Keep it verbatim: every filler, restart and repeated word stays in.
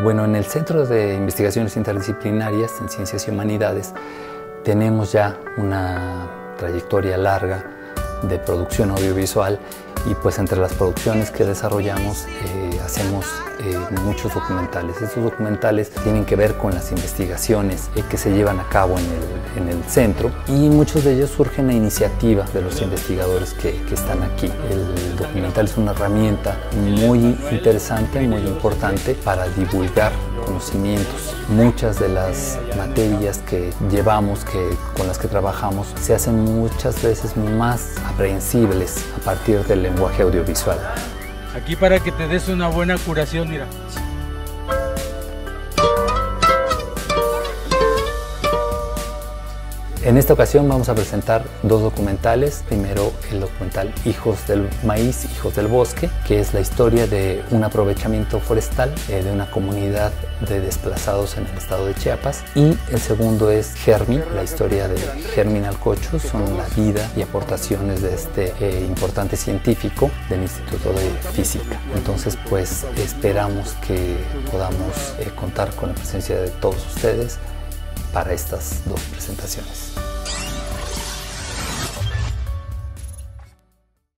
Bueno, en el Centro de Investigaciones Interdisciplinarias en Ciencias y Humanidades tenemos ya una trayectoria larga de producción audiovisual y pues entre las producciones que desarrollamos eh, hacemos eh, muchos documentales. Estos documentales tienen que ver con las investigaciones eh, que se llevan a cabo en el, en el centro y muchos de ellos surgen a iniciativa de los investigadores que, que están aquí. El documental es una herramienta muy interesante, muy importante para divulgar conocimientos. Muchas de las materias que llevamos, que, con las que trabajamos, se hacen muchas veces más aprehensibles a partir del lenguaje audiovisual. Aquí para que te des una buena curación, mira. En esta ocasión vamos a presentar dos documentales. Primero el documental Hijos del Maíz, Hijos del Bosque, que es la historia de un aprovechamiento forestal eh, de una comunidad de desplazados en el estado de Chiapas. Y el segundo es Germi, la historia de Germín Alcocho, son la vida y aportaciones de este eh, importante científico del Instituto de Física. Entonces pues esperamos que podamos eh, contar con la presencia de todos ustedes para estas dos presentaciones.